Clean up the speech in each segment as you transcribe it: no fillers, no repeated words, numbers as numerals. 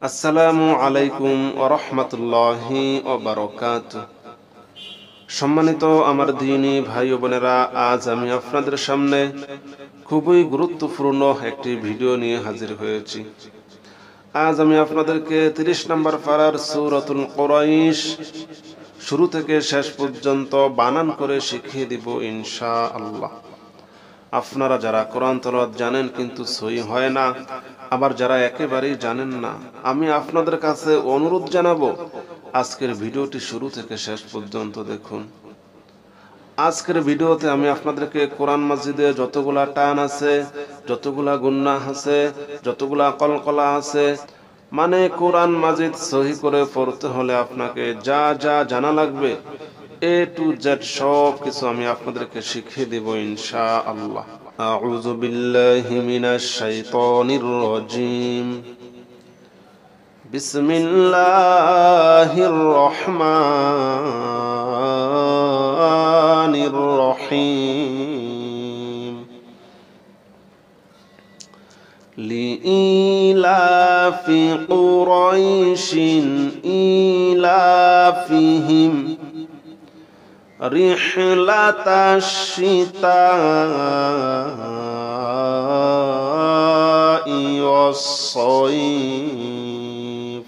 আসসালামু আলাইকুম ওয়া রাহমাতুল্লাহি ওয়া বারাকাতুহু। সম্মানিত আমার দ্বীনী ভাই ও বোনেরা, আজ আমি আপনাদের সামনে খুবই গুরুত্বপূর্ণ একটি ভিডিও নিয়ে হাজির হয়েছি। আজ আমি আপনাদেরকে 30 নম্বর পারার সূরাতুল কুরাইশ শুরু থেকে শেষ পর্যন্ত বানান করে শিখিয়ে দিব ইনশাআল্লাহ। আপনারা যারা কোরআন তেলাওয়াত জানেন কিন্তু সহি হয় না, আবার যারা একেবারেই জানেন না, আমি আপনাদের কাছে অনুরোধ জানাবো আজকের ভিডিওটি শুরু থেকে শেষ পর্যন্ত দেখুন। আজকের ভিডিওতে আমি আপনাদেরকে কোরআন মাজিদে যতগুলা টান আছে, যতগুলা গুন্নাহ আছে, যতগুলা কলকলা আছে, মানে কোরআন মাজিদ সহি করে পড়তে হলে আপনাকে যা যা জানা লাগবে A to Z সব কিছু আমি আপনাদেরকে শিখিয়ে দেব ইনশাআল্লাহ। আউযু বিল্লাহি মিনাশ শাইতানির রাজিম। বিসমিল্লাহির রহমানির রহিম। লিইলাফি কুরাইশিন ইলাফিহিম রিহলাতাশ শিতাই ওয়াস-সাইফ।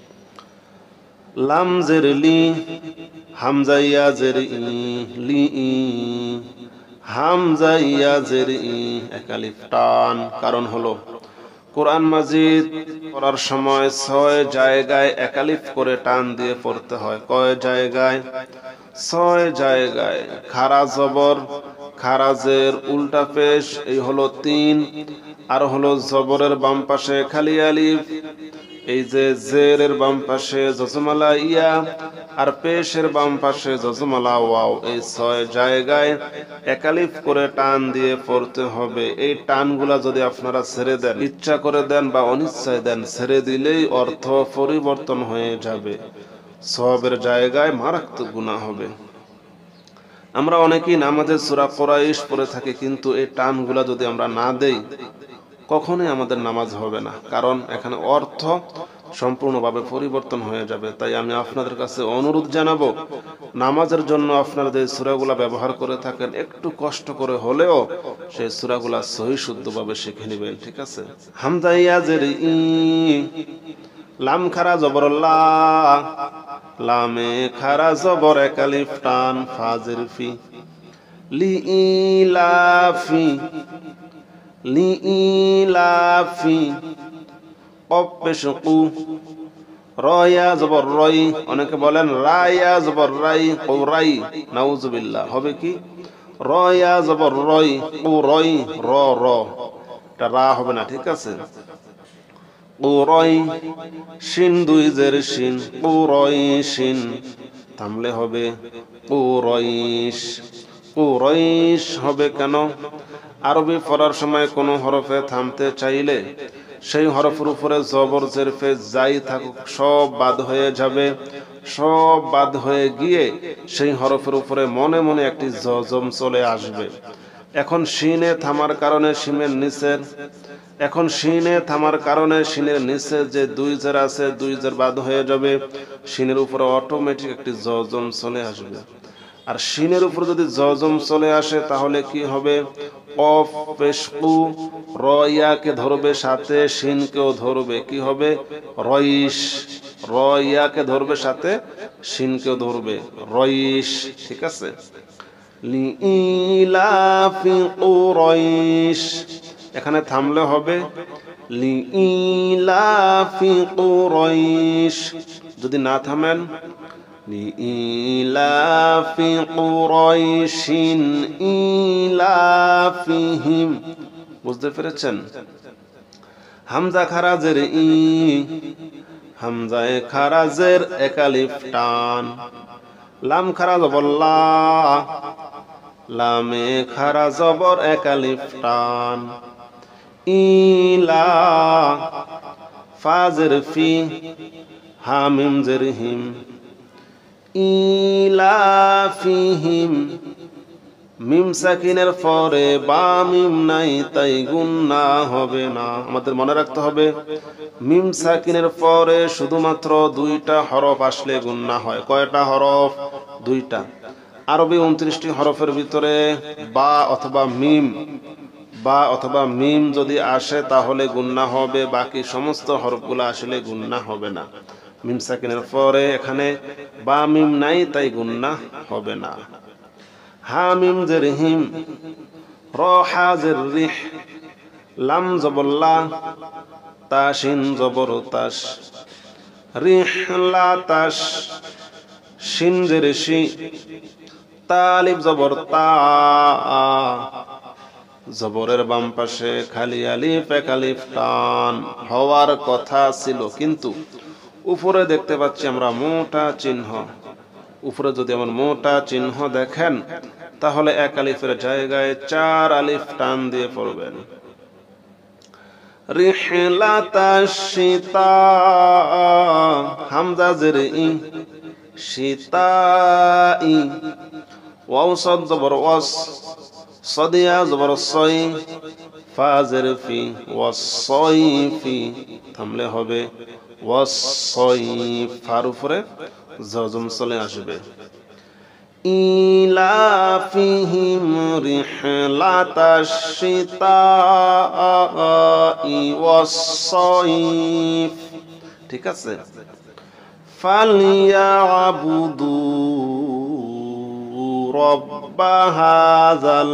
লাম জের লি, হামজা ইয়া জের ই, লি ই, হামজা ইয়া জের ই, এক আলিফ টান। কারণ হলো কোরআন মাজিদ পড়ার সময় 6 জায়গায় এক আলিফ করে টান দিয়ে পড়তে হয়। কয় জায়গায়? 6 জায়গায়। খারা জবর, খারাজের উল্টা পেশ, এই হলো 3। আর হলো জবরের বাম পাশে খালি আলিফ, এই যে জেরের বাম পাশে জজমালা ইয়া, আর পেশের বাম পাশে জজমালা ওয়াও। এই 6 জায়গায় এক আলিফ করে টান দিয়ে পড়তে হবে। এই টানগুলা যদি আপনারা ছেড়ে দেন, ইচ্ছা করে দেন বা অনিচ্ছায় দেন, ছেড়ে দিলেই অর্থ পরিবর্তন হয়ে যাবে, সওয়াবের জায়গায় মারাত্মক গুনাহ হবে। আমরা অনেকেই নামাজের সূরা কুরাইশ পড়ে থাকি, কিন্তু এই টানগুলা যদি আমরা না দেই কখনোই আমাদের নামাজ হবে না, কারণ এখানে অর্থ সম্পূর্ণভাবে পরিবর্তন হয়ে যাবে। তাই আমি আপনাদের কাছে অনুরোধ জানাবো, নামাজের জন্য আপনারা যে সূরাগুলা ব্যবহার করে থাকেন, একটু কষ্ট করে হলেও সেই সূরাগুলা সহি শুদ্ধভাবে শিখে নেবেন, ঠিক আছে? হামজা ইয়া জের ই, লাম খারা জবর লা, লামে খারা জবর এক আলিফ টান, ফা জের ফি, লিইলাফি, লিইলাফি, কফ পেশ কু, রয়া জবর রই, অনেকে বলেন রায়া জবর রাই, কৌরাই, নাউজুবিল্লাহ। হবে কি? রয়া জবর রই, কৌরই, র র, এটা রা হবে না, ঠিক আছে? কৌরই, শিন দুই জের শিন, কৌরইশিন, থামলে হবে কৌরইশ। কুরাইশ হবে কেন? আরবি পড়ার সময় কোনো হরফে থামতে চাইলে সেই হরফের উপরে জবর জেরফে যাই থাকুক সব বাদ হয়ে যাবে। সব বাদ হয়ে গিয়ে সেই হরফের উপরে মনে মনে একটি জজম চলে আসবে। এখন শিনে থামার কারণে শিমের নিচের, এখন শিনে থামার কারণে শিনের নিচে যে 2 জের আছে, 2 জের বাদ হয়ে যাবে। শিনের উপরে অটোমেটিক একটি জজম চলে আসবে। আর শিনের উপর যদি জজম চলে আসে তাহলে কি হবে? কফ পেশ কু, র ইয়াকে ধরবে, সাথে শিনকেও ধরবে, কি হবে? রইশ। র ইয়াকে ধরবে, সাথে শিনকেও ধরবে, রইশ, ঠিক আছে? লিইলাফি কুরাইশ, এখানে থামলে হবে লিইলাফি কুরাইশ। যদি না থামেন লিইলাফি কুরাইশিন ইলাফিহিম। বুঝতে পেরেছেন? হামজা খারাজের ই, হামজায়ে খারাজের এক আলিফ টান, লাম খারা জবর লা, লামে খারা জবর এক আলিফ টান, ইলা, ফা জের ফি, হামিম জের হিম, ইলাফিহিম, মিম সাকিনের পরে বা মিম নাই তাই গুন্নাহ হবে না। আমাদের মনে রাখতে হবে মিম সাকিনের পরে শুধুমাত্র দুইটা হরফ আসলে গুন্নাহ হয়। কয়টা হরফ? দুইটা। আরবি 29টি হরফের ভিতরে বা অথবা মিম যদি আসে তাহলে গুন্নাহ হবে, বাকি সমস্ত হরফগুলো আসলে গুন্নাহ হবে না। মিম সাকিনের পরে এখানে বা মিম নাই তাই গুন্নাহ হবে না। হা মিম জের হিম, র হা জের রিহ, লাম জবর লা, তা শিন জবর তাস, রিহ লা তাস, শিন জের শি, তা আলিফ জবর তা, জবরের বাম পাশে খালি আলিফ এক আলিফ টান হওয়ার কথা ছিল, কিন্তু উপরে দেখতে পাচ্ছি আমরা মোটা চিহ্ন। উপরে যদি আমার মোটা চিহ্ন দেখেন তাহলে এক আলিফের জায়গায় 4 আলিফ টান দিয়ে পড়বেন। রিহলাতা শীতা, হামজা জের ই, শীতাই, ওয়াও সাদ জবর ওয়াস, সাদিয়া জবর সই, ফা জের ফি, ওয়াসসাইফি, থামলে হবে ওয়াসসাইফ, ফার উপরে জজম চলে আসবে। ইলাফিহিম রিহলাতাশ শিতাই ওয়াসসাইফ, ঠিক আছে। ফালিয়াবুদু রব্বা হাযাল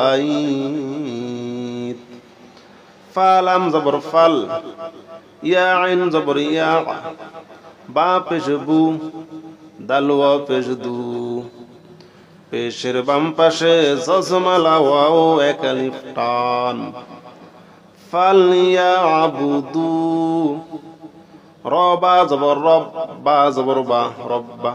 বাইত, ফালাম জবর ফাল, ইয়া আইন জবর ইয়া, বা পেশ বু, দাল ওয়া পেশ দু, পেশের বাম পাশে জজমালা ওয়াও এক আলিফ টান। ফালিয়াবুদু, রবা জবর রব, বা জবর বা, রব্বা,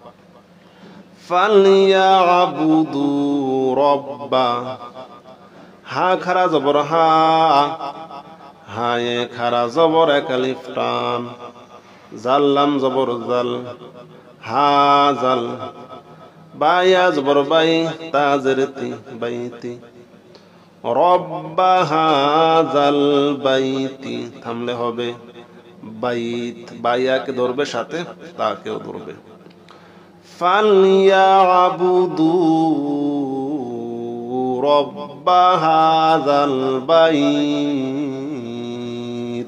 ফালিয়াবুদু রব্বা, হা খারা জবর হা, হায়ে খারা জবর এক আলিফ টান, জাল্লাম জবর জাল, হা জাল, বায়া জবর বাই, তা জের তি, বাইতি, রব্বা হাযাল বাইতি, থামলে হবে বাইত, বায়াকে ধরবে সাথে তাকেও ধরবে। ফালিয়াবুদু রব্বা হাযাল বাইত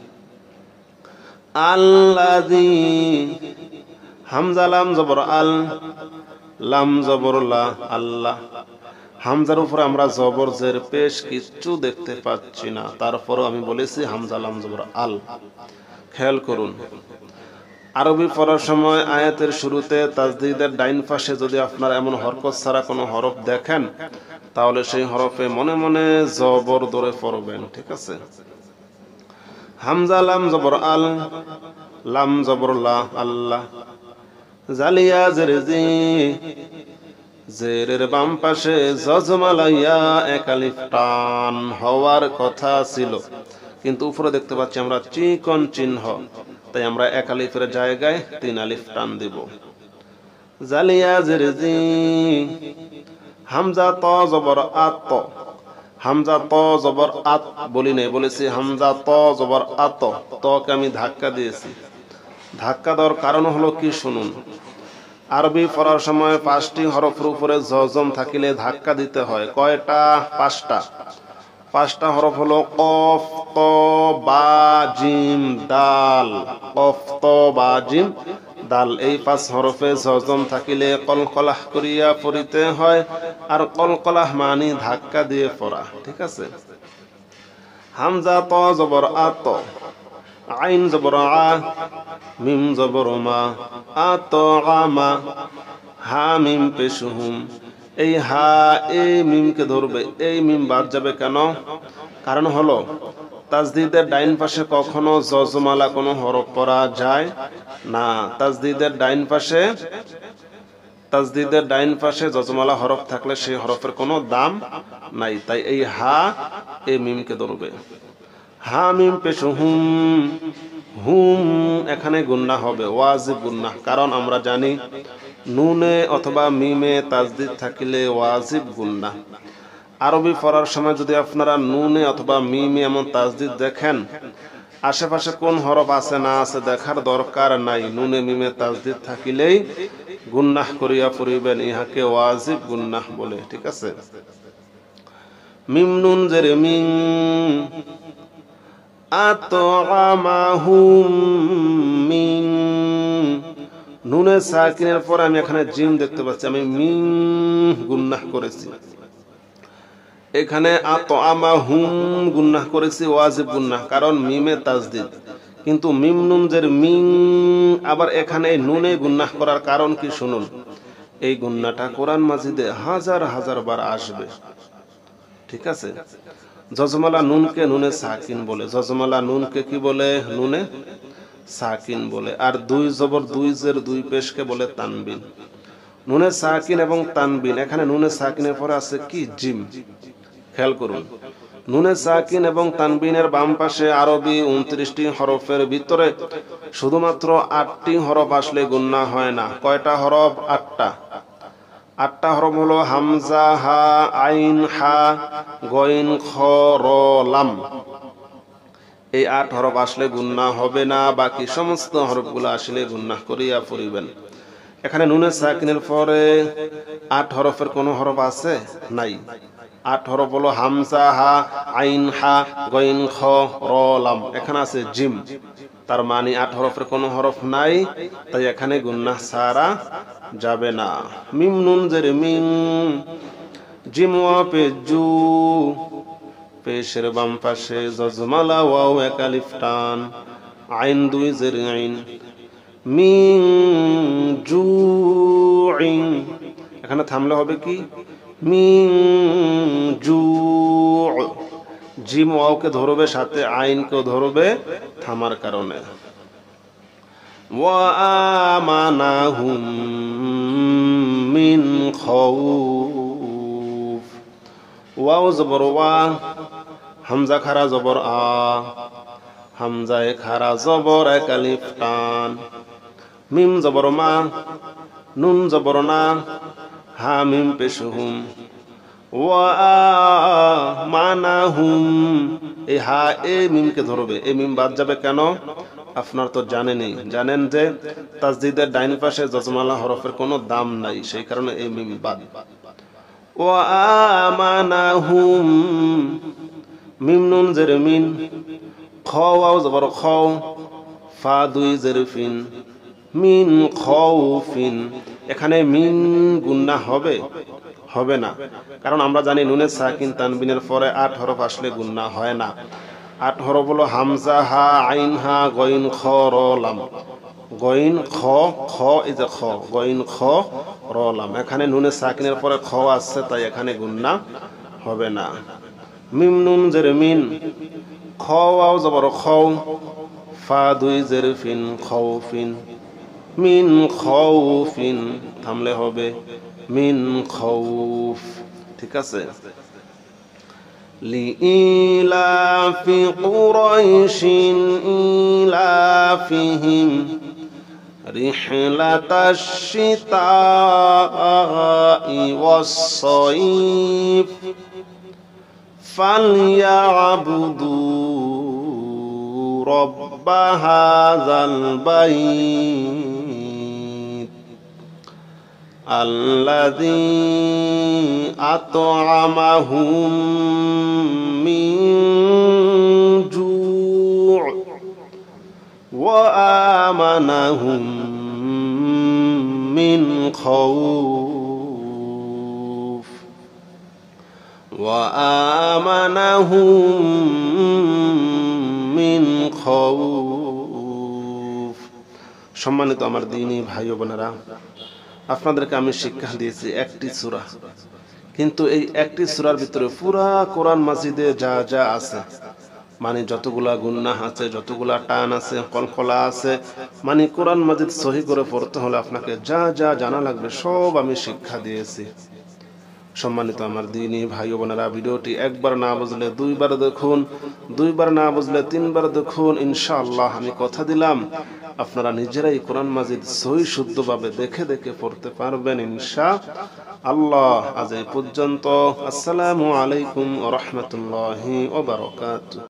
আল্লাযী, হামজা লাম জবর আল, লাম জবর লা, আল্লাহ। হামজার উপরে আমরা জবর জের পেশ কিচ্ছু দেখতে পাচ্ছি না, তারপরও আমি বলেছি হামজা লাম জবর আল। খেয়াল করুন, আরবি পড়ার সময় আয়াতের শুরুতে তাজদীদের ডাইন পাশে যদি আপনার এমন হরকত ছাড়া কোনো হরফ দেখেন তাহলে সেই হরফে মনে মনে জবর ধরে পড়বেন, ঠিক আছে। হামজা লাম জবর আল, লাম জবর লা, আল্লাহ। জালিয়া জের জি, জেরের বাম পাশে জজমালা ইয়া এক আলিফ টান হওয়ার কথা ছিল, কিন্তু উপরে দেখতে পাচ্ছি আমরা চিকন চিহ্ন, তাই আমরা এক আলিফের জায়গায় 3 আলিফ টান দিব। জালিয়া জের জি, হামজা ত জবর আত, হামজা ত জবর আত বলি নাই, বলেছি হামজা ত জবর আত, তকে আমি ধাক্কা দিয়েছি। ধাক্কা দেওয়ার কারণ হলো কি শুনুন, আরবি পড়ার সময় 5টি হরফের উপরে জজম থাকিলে ধাক্কা দিতে হয়। কয়টা? 5টা। 5টা হরফ হলো কফ, ত, বা, জিম, দাল। কফ, ত, বা, জিম, দাল, এই 5 হরফে জজম থাকিলে কলকলাহ করিয়া পড়িতে হয়, আর কলকলাহ মানে ধাক্কা দিয়ে পড়া, ঠিক আছে। হামজা ত জবর আত, আইন জবর আ, মিম জবর মা, আত আমা, হা মিম পেশ হুম, এই হা এই মিমকে ধরবে, এই মিম বাদ যাবে কেন? কারণ হলো তাজদীদের ডাইন পাশে কখনো জজমালা কোনো হরফ পড়া যায় না। তাজদীদের ডাইন পাশে জজমালা হরফ থাকলে সেই হরফের কোনো দাম নাই, তাই এই হা এই মিমকে ধরবে। হা মিম পেশ হুম, হুম এখানে গুন্নাহ হবে, ওয়াজিব গুন্নাহ, কারণ আমরা জানি নুনে অথবা মিমে তাজদিদ থাকিলে ওয়াজিব গুন্নাহ। আরবি পড়ার সময় যদি আপনারা নুনে অথবা মিমে এমন তাজদিদ দেখেন, আশেপাশে কোন হরফ আছে না আছে দেখার দরকার নাই, নুনে মিমে তাজদিদ থাকিলেই গুন্নাহ করিয়া পড়িবেন, ইহাকে ওয়াজিব গুন্নাহ বলে। ঠিক আছে। মিম নুন জের মিন, আতআমাহুম মিন, নুনে সাকিনের পর আমি এখানে জিম দেখতে পাচ্ছি, আমি মিন গুন্নাহ করেছি। এখানে আতআমাহুম গুন্নাহ করেছি, ওয়াজিব গুন্নাহ, কারণ মিমে তাজদিদ। কিন্তু মিম নুন জের মিন, আবার এখানে নুনে গুন্নাহ করার কারণ কি শুনুন। এই গুন্নাটা কোরআন মাজিদে হাজার হাজার বার আসবে। ঠিক আছে। জজমালা নুনকে নুনে সাকিন বলে, জজমালা নুনকে কি বলে? নুনে সাকিন বলে। আর দুই জবর দুই জের দুই পেশকে বলে তানবিন। নুনে সাকিন এবং তানবিন, এখানে নুনে সাকিনের পরে আছে কি? জিম। খেয়াল করুন, নুনে সাকিন এবং তানবিনের বাম পাশে আরবি 29টি হরফের ভিতরে শুধুমাত্র 8টি হরফ আসলে গুন্নাহ হয় না। কয়টা হরফ? 8টা। 8টা হরফ হলো হামজা, হা, আইন, হা, গইন, খ, র, লাম। এই 8 হরফ আসলে গুন্নাহ হবে না, বাকি সমস্ত হরফগুলো আসলে গুন্নাহ করিয়া পড়িবেন। এখানে নুনে সাকিনের পরে 8 হরফের কোন হরফ আছে? নাই। 8 হরফ হলো হামজা, হা, আইন, হা, গইন, খ, র, লাম। এখানে আছে জিম, তার মানে 8 হরফের কোন হরফ নাই, তাই এখানে গুন্নাহ সারা যাবে না। মিম নুন জের মিন, জিম ওয়া পে জু, পেশের বাম পাশে জজমালা ওয়াও এক আলিফ টান, আইন দুই জের আইন, মিন জুইন, এখানে থামলে হবে কি? মিন জু, জিম ওয়াওকে ধরবে, সাথে আইনকেও ধরবে থামার কারণে। ওয়া আমানাহুম মিন খাউফ, ওয়াও জবর ওয়া, হামজা খারা জবর আ, হামজায়ে খারা জবর এক আলিফ টান, মিম জবর মা, নুন জবর না, হা মিম পেশ হুম, ওয়া মানাহুম, এই হা এ মিমকে ধরবে, এই মিম বাদ যাবে কেন? আপনার তো জানেনই, জানেন যে তাজদিদের ডাইন পাশে জজমালা হরফের কোনো দাম নাই, সেই কারণে এই মিম বাদ। ওয়া আমানাহুম, মিম নুন জের মিন, খ ওয়াও জবর খ, ফা দুই জের ফিন, মিন খাউফিন। এখানে মিন গুন্নাহ হবে? হবে না, কারণ আমরা জানি নুনে সাকিন তানবিনের পরে 8 হরফ আসলে গুন্নাহ হয় না। 8 হরফ হলো হামজা, হা, আইন, হা, গইন, খ, র, লাম। গইন খ, খ এই যে খ, গইন খ, র, লাম। এখানে নুনে সাকিনের পরে খ আসছে, তাই এখানে গুন্নাহ হবে না। মিম নুন জের মিন, খ ওয়াও জবর খ, ফা দুই জের ফিন, খাউফিন, মিন খাউফিন, থামলে হবে মিন খাউফ। ঠিক আছে। লিইলাফি কুরাইশিন ইলাফিহিম রিহলাতাশ শিতাই ওয়াস-সাইফ ফালইয়াবুদু রব্ব হাযাল বাইত আল্লাযী আত'আমাহুম মিন জু' ওয়া আমানাহুম মিন খাউফ ওয়া আমানাহুম মিন খাউফ। সম্মানিত আমার দ্বীনী ভাই ও বোনেরা, আপনাদেরকে আমি শিক্ষা দিয়েছি একটি সূরা, কিন্তু এই একটি সূরার ভিতরে পুরা কোরআন মাজিদে যা যা আছে, মানে যতগুলা গুন্নাহ আছে, যতগুলা টান আছে, কলকলা আছে, মানে কোরআন মাজিদ সহি করে পড়তে হলে আপনাকে যা যা জানা লাগবে সব আমি শিক্ষা দিয়েছি। সম্মানিত আমার দিনী ভাই বোনেরা, ভিডিওটি একবার না বুঝলে দুইবার দেখুন, দুইবার না বুঝলে তিনবার দেখুন। ইনশাআল্লাহ আমি কথা দিলাম আপনারা নিজেরাই কোরআন মাজিদ সহি শুদ্ধভাবে দেখে দেখে পড়তে পারবেন ইনশাআল্লাহ। আজ এই পর্যন্ত। আসসালামু আলাইকুম ওয়া রাহমাতুল্লাহি ওয়া বারাকাতুহু।